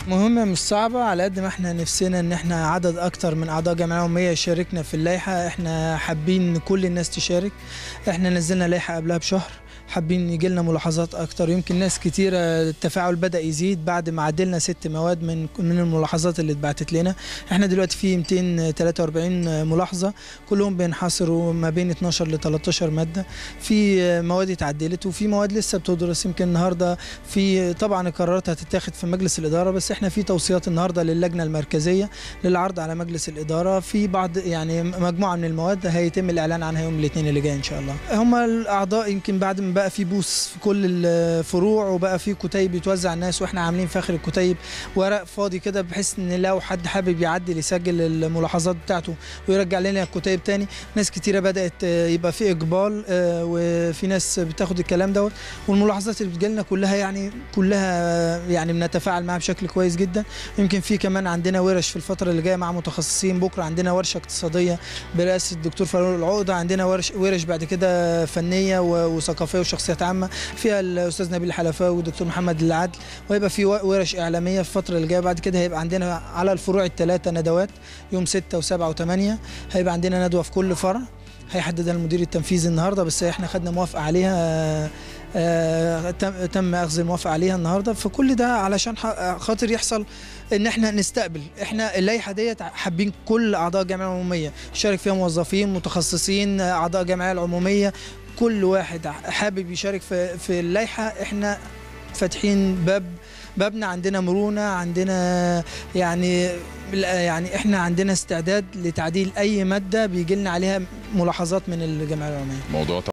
مهمة مش صعبة، على قد ما احنا نفسنا ان احنا عدد اكتر من اعضاء جمعية عمومية يشاركنا في اللائحة. احنا حابين ان كل الناس تشارك. احنا نزلنا لائحة قبلها بشهر، حابين يجي لنا ملاحظات اكتر. يمكن ناس كتيرة التفاعل بدأ يزيد بعد ما عدلنا 6 مواد من الملاحظات اللي اتبعتت لنا. احنا دلوقتي في 243 ملاحظة، كلهم بينحصروا ما بين 12 ل 13 مادة. في مواد اتعدلت وفي مواد لسه بتدرس. يمكن النهارده في طبعا القرارات هتتاخد في مجلس الإدارة، بس احنا في توصيات النهارده للجنة المركزية للعرض على مجلس الإدارة في بعض يعني مجموعة من المواد هيتم الإعلان عنها يوم الاثنين اللي جاي إن شاء الله. هم الأعضاء يمكن بعد ما بقى في بوث في كل الفروع وبقى في كتيب يتوزع الناس، واحنا عاملين في آخر الكتيب ورق فاضي كده بحيث ان لو حد حابب يعدل يسجل الملاحظات بتاعته ويرجع لنا الكتيب تاني. ناس كتيرة بدأت يبقى في إقبال وفي ناس بتاخد الكلام دوت، والملاحظات اللي بتجيلنا كلها يعني بنتفاعل معاها بشكل كويس جدا. يمكن في كمان عندنا ورش في الفترة اللي جاية مع متخصصين. بكرة عندنا ورشة اقتصادية برئاسة الدكتور فاروق العقدة، عندنا ورش بعد كده فنية وثقافية وشخصيات عامة فيها الأستاذ نبيل الحلفاوي والدكتور محمد العدل، وهيبقى في ورش إعلامية في الفترة اللي جاية. بعد كده هيبقى عندنا على الفروع ال3 ندوات يوم 6 و7 و8. هيبقى عندنا ندوة في كل فرع هيحددها المدير التنفيذي النهارده، بس احنا خدنا موافقة عليها. تم اخذ الموافقه عليها النهارده. فكل ده علشان خاطر يحصل ان احنا نستقبل. احنا اللائحه ديت حابين كل اعضاء الجمعيه العموميه يشارك فيها، موظفين متخصصين اعضاء الجمعيه العموميه، كل واحد حابب يشارك في اللائحه. احنا فاتحين بابنا، عندنا مرونه، عندنا يعني احنا عندنا استعداد لتعديل اي ماده بيجي لنا عليها ملاحظات من الجمعيه العموميه. موضوع